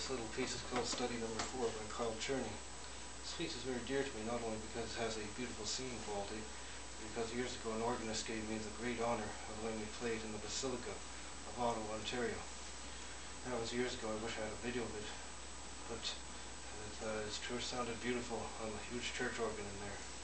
This little piece is called Study Number 4 by Carl Czerny. This piece is very dear to me, not only because it has a beautiful singing quality, but because years ago an organist gave me the great honor of letting me play it in the Basilica of Ottawa, Ontario. That was years ago. I wish I had a video of it, but it sure sounded beautiful on the huge church organ in there.